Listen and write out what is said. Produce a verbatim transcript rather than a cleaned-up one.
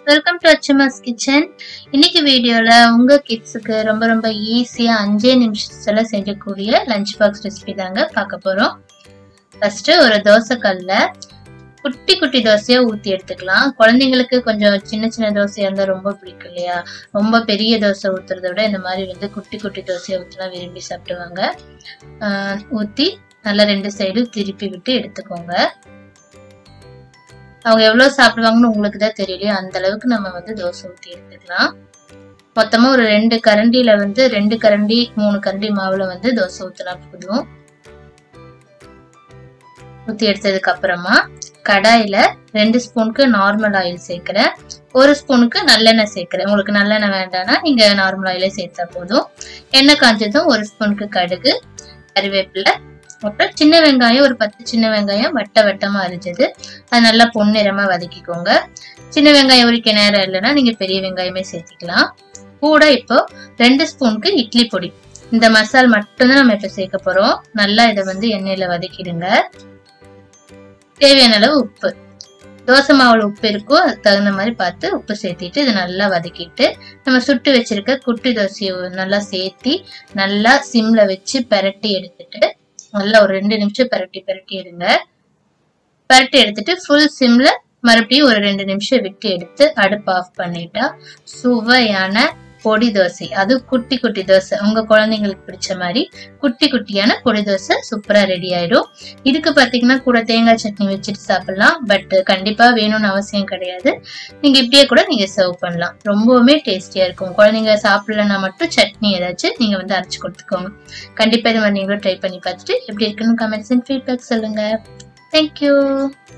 Welcome to Achuma's kitchen. இன்னைக்கு வீடியோல உங்க கிட்ஸுக்கு ரொம்ப ரொம்ப ஈஸியா அஞ்சே நிமிஷத்துல செய்யக்கூடிய லஞ்ச் பாக்ஸ் ரெசிபி தாங்க பார்க்க போறோம். ஃபர்ஸ்ட் ஒரு தோசை கல்ல குட்டி குட்டி தோசையா ஊத்தி எடுத்துக்கலாம். குழந்தைங்களுக்கு கொஞ்சம் சின்ன சின்ன தோசையா இருந்தா ரொம்ப பிடிக்கும் இல்லையா? ரொம்ப பெரிய தோசை ஊத்துறத விட இந்த மாதிரி வந்து குட்டி குட்டி தோசையா ஊத்தினா விரும்பி சாப்பிடுவாங்க. ஆஹ் ஊத்தி நல்லா ரெண்டு சைடும் திருப்பி விட்டு எடுத்துக்கோங்க. அவங்க எவ்வளவு சாப்பிடுவாங்கன்னு உங்களுக்கு தான் தெரியலையே, அந்த அளவுக்கு நம்ம வந்து தோசை ஊத்தி எடுத்துக்கலாம். மொத்தமா ஒரு ரெண்டு கரண்டியில வந்து ரெண்டு கரண்டி மூணு கரண்டி மாவுல வந்து தோசை ஊத்தினா போதும். ஊத்தி எடுத்ததுக்கு அப்புறமா கடாயில ரெண்டு ஸ்பூனுக்கு நார்மல் ஆயில் சேர்க்கிறேன், ஒரு ஸ்பூனுக்கு நல்லெண்ணெய் சேர்க்கிறேன். உங்களுக்கு நல்லெண்ணெய் வேண்டாம்னா நீங்க நார்மல் ஆயிலே சேர்த்தா போதும். எண்ணெய் காஞ்சதும் ஒரு ஸ்பூனுக்கு கடுகு, கறிவேப்பிலை, அப்புறம் சின்ன வெங்காயம் ஒரு பத்து சின்ன வெங்காயம் வட்ட வட்டமா அரிஞ்சது, அது நல்லா பொன்னிறமா வதக்கிக்கோங்க. சின்ன வெங்காயம் உரிக்க நேரம் இல்லைன்னா நீங்க பெரிய வெங்காயமே சேர்த்துக்கலாம். கூட இப்போ ரெண்டு ஸ்பூனுக்கு இட்லி பொடி, இந்த மசால் மட்டும்தான் நம்ம இப்ப சேர்க்க போறோம். நல்லா இதை வந்து எண்ணெயில வதக்கிடுங்க. தேவையான அளவு உப்பு, தோசை மாவுல உப்பு இருக்கோ அதுக்கு தகுந்த மாதிரி பார்த்து உப்பு சேர்த்திட்டு இதை நல்லா வதக்கிட்டு நம்ம சுட்டு வச்சிருக்க குட்டி தோசையை நல்லா சேர்த்தி நல்லா சிம்ல வச்சு பெரட்டி எடுத்துட்டு நல்லா ஒரு ரெண்டு நிமிஷம் பரட்டி பரட்டி எடுங்க. பரட்டி எடுத்துட்டு ஃபுல் சிம்ல மறுபடியும் ஒரு ரெண்டு நிமிஷம் விட்டு எடுத்து அடுப்பு ஆஃப் பண்ணிட்டா சுவையான பொடி தோசை, அது குட்டி குட்டி தோசை, உங்க குழந்தைங்களுக்கு பிடிச்ச மாதிரி குட்டி குட்டியான பொடி தோசை சூப்பரா ரெடி ஆயிடும். இதுக்கு பாத்தீங்கன்னா கூட தேங்காய் சட்னி வச்சுட்டு சாப்பிடலாம், பட் கண்டிப்பா வேணும்னு அவசியம் கிடையாது. நீங்க இப்படியே கூட நீங்க சர்வ் பண்ணலாம். ரொம்பவுமே டேஸ்டியா இருக்கும். குழந்தைங்க சாப்பிடலன்னா மட்டும் சட்னி ஏதாச்சும் நீங்க வந்து அரைச்சு கொடுத்துக்கோங்க. கண்டிப்பா இது மாதிரி நீங்களும் ட்ரை பண்ணி பார்த்துட்டு எப்படி இருக்குன்னு கமெண்ட்ஸ் அண்ட் ஃபீட்பேக் சொல்லுங்க. தேங்க்யூ.